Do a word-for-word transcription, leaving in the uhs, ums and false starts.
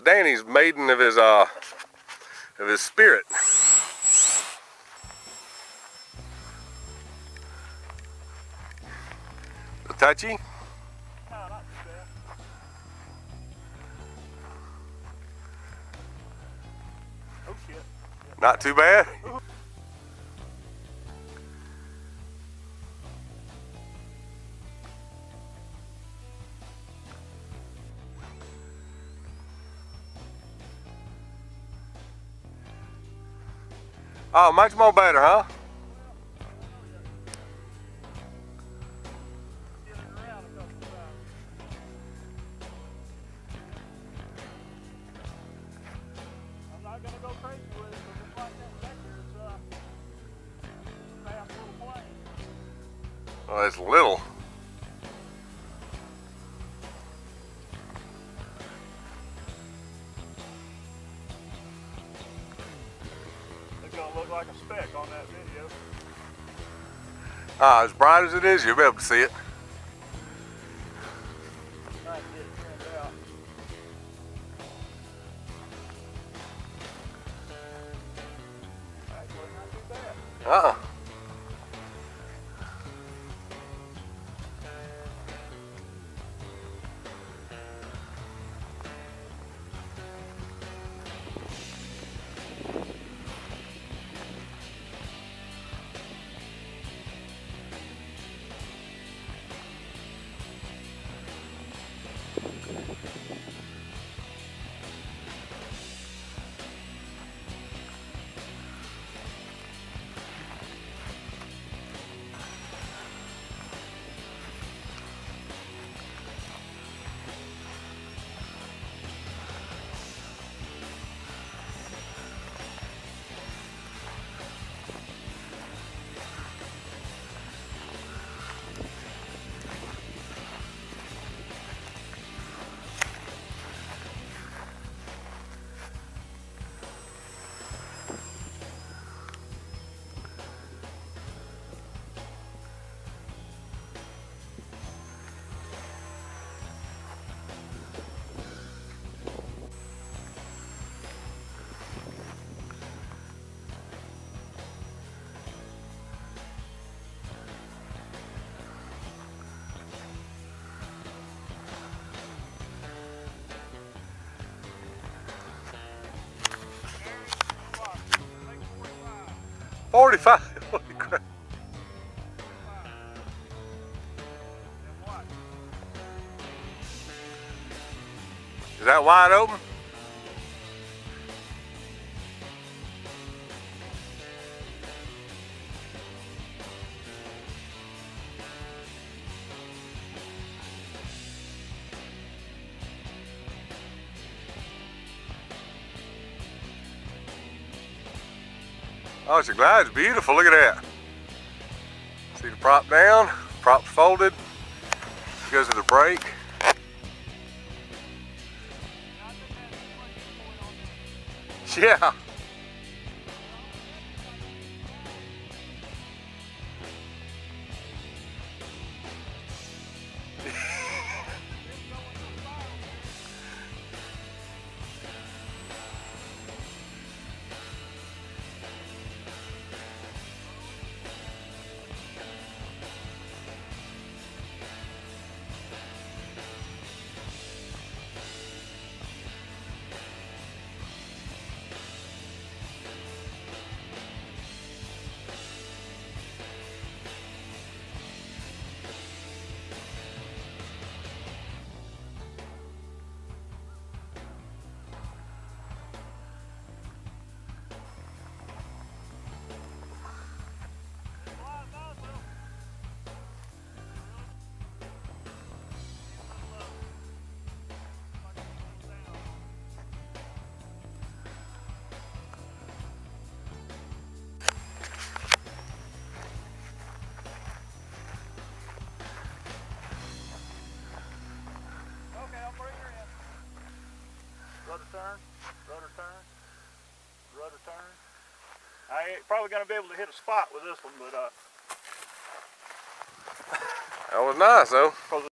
Danny's maiden of his uh of his spirit. A touchy? No, not too bad. Oh shit. Yeah. Not too bad? Oh, much more better, huh? I'm not gonna go crazy with it, but it's like that vector is uh, a fast little plane. Oh, it's little. It's gonna look like a speck on that video. Ah, as bright as it is, you'll be able to see it. Trying to get it trimmed out. Actually, not too bad. Uh-uh. forty-five. Holy crap. Is that wide open? Oh, it's a glide. It's beautiful. Look at that. See the prop down, prop's folded. Goes to the brake. Yeah. Rudder turn, rudder turn, rudder turn. I ain't probably gonna be able to hit a spot with this one, but uh That was nice though.